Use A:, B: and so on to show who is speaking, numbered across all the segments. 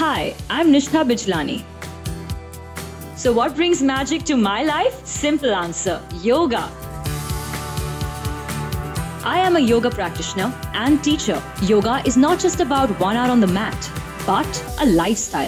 A: Hi, I'm Nishtha Bijlani. So what brings magic to my life? Simple answer, yoga. I am a yoga practitioner and teacher. Yoga is not just about 1 hour on the mat, but a lifestyle.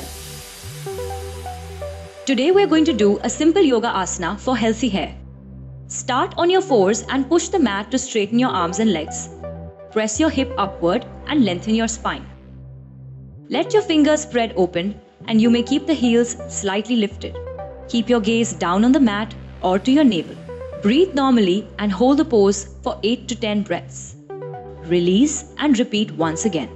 A: Today we're going to do a simple yoga asana for healthy hair. Start on your fours and push the mat to straighten your arms and legs. Press your hip upward and lengthen your spine. Let your fingers spread open and you may keep the heels slightly lifted. Keep your gaze down on the mat or to your navel. Breathe normally and hold the pose for 8 to 10 breaths. Release and repeat once again.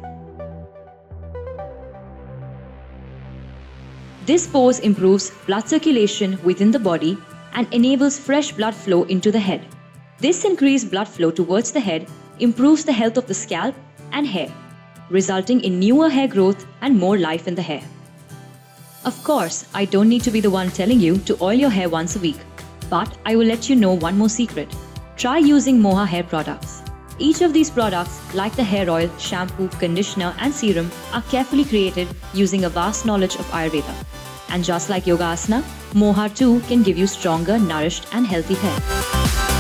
A: This pose improves blood circulation within the body and enables fresh blood flow into the head. This increased blood flow towards the head improves the health of the scalp and hair, resulting in newer hair growth and more life in the hair. Of course, I don't need to be the one telling you to oil your hair once a week, but I will let you know one more secret. Try using Moha hair products. Each of these products, like the hair oil, shampoo, conditioner and serum, are carefully created using a vast knowledge of Ayurveda. And just like Yoga Asana, Moha too can give you stronger, nourished and healthy hair.